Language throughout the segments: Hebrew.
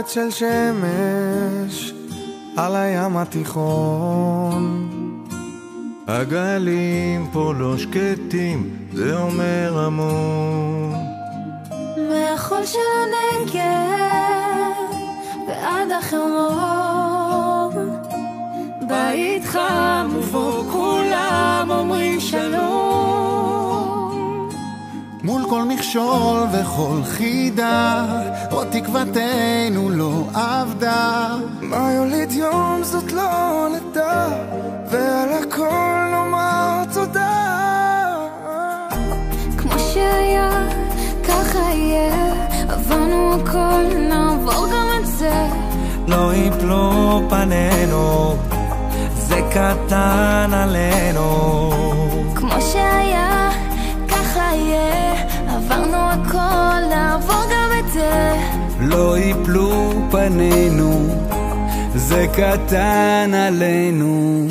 ארץ של שמש על הים התיכון. הגלים פה לא שקטים, זה אומר המון. מהחול של הנגב ועד החרמון, בית חם ובו כולם אומרים שלום. מול כל מכשול וכל חידה, עוד תקוותנו לא עבדה. מה יוליד יום זאת לא נדע, ועל הכל נאמר תודה. כמו שהיה ככה יהיה, עברנו הכל נעבור גם את זה. לא יפלו פנינו, זה קטן עלינו. כמו שהיה ככה יהיה, עברנו הכל נעבור גם את זה. לא יפלו פנינו, זה קטן עלינו.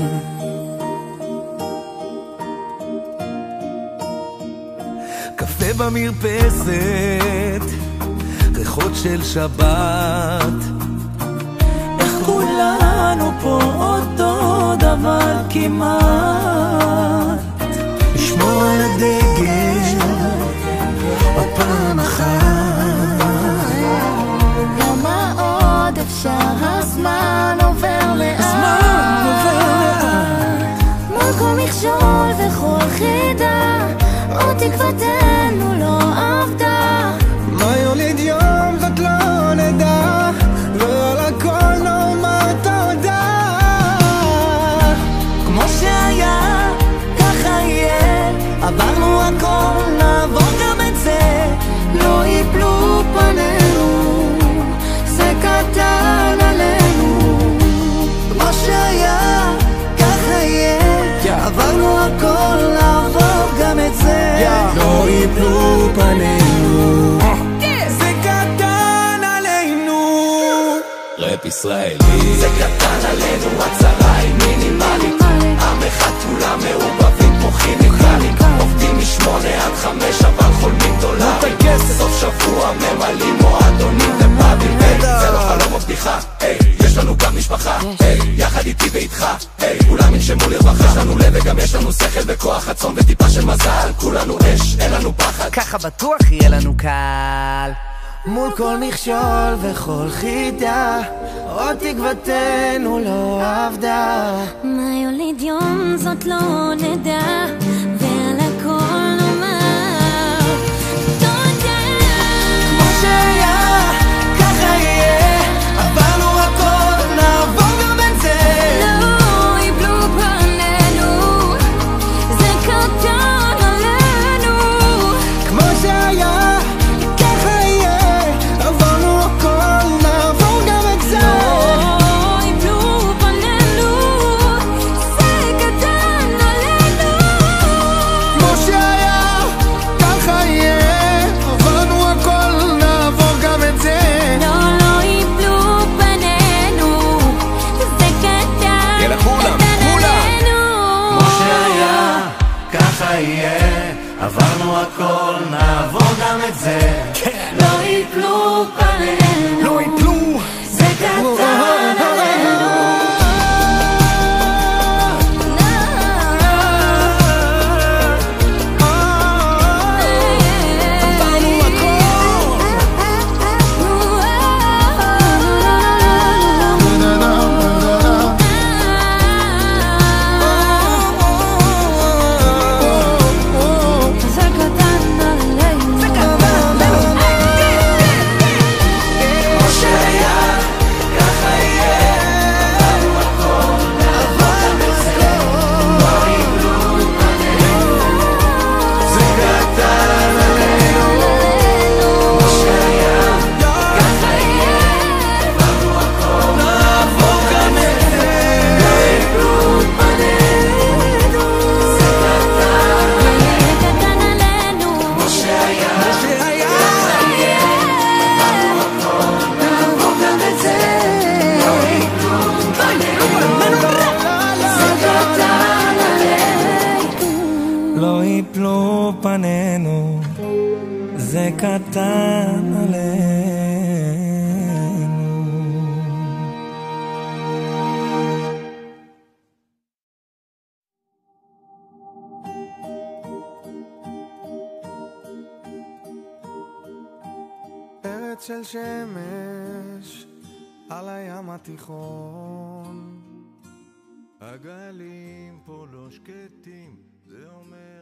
קפה במרפסת, ריחות של שבת, איך כולנו פה אותו דבר כמעט. לשמור על הדגל עוד פעם אחת. למה עוד אפשר, הזמן עובר לאט. הזמן עובר לאט. מול כל מכשול וכל חידה, עוד תקוותנו לא עבדה. מה יוליד יום זאת לא נדע, ועל הכל נאמר תודה. כמו שהיה ככה יהיה, עברנו הכל נעבור גם את זה. לא יפלו פנינו, זה קטן עלינו. כמו שהיה ככה יהיה, עברנו הכל נעבור גם את זה. לא יפלו פנינו, זה קטן עלינו. רפ ישראלי, זה קטן עלינו, הצרה היא מינימלית. עם אחד כולם מעורבבים כמו כימיקלים, עובדים מ8 עד 5 אבל חולמים דולרים. סוף שבוע ממלאים מועדונים ופאבים. זה לא חלום או בדיחה, יש לנו גם משפחה, יחד איתי ואיתך, כולם ינשמו לרווחה. יש לנו לב וגם יש לנו שכל וכוח רצון וטיפה של מזל. כולנו אש, אין לנו פחד, ככה בטוח יהיה לנו קל. מול כל מכשול וכל חידה, עוד תקוותנו לא עבדה. מה יוליד יום זאת לא נדע, ועל הכל נאמר תודה. כמו שהיה ככה יהיה, עברנו הכל נעבור גם את זה. לא יפלו פנינו, זה קטן עלינו. כמו שהיה ככה יהיה, עברנו הכל נעבור גם את זה. לא יפלו פנינו, זה קטן עלינו. כמו שהיה ככה יהיה, עברנו הכל נעבור גם את זה. לא יפלו פנינו, זה קטן יאללה, כולם, עלינו. כמו שהיה ככה יהיה, עברנו הכל נעבור גם את זה. לא יפלו פנינו, לא יפלו, זה קטן עלינו. עברנו הכל. זה קטן עלינו. כמו שהיה ככה יהיה, עברנו הכל נעבור גם את זה. לא יפלו פנינו, זה קטן עלינו. כמו שהיה ככה יהיה, עברנו הכל נעבור גם את זה. לא יפלו פנינו, זה קטן עלינו. כמו שהיה ככה יהיה, עברנו הכל נעבור גם את זה. לא יפלו פנינו, זה קטן עלינו. לא יפלו פנינו, זה קטן עלינו. של שמש על הים התיכון. הגלים פה לא שקטים, זה אומר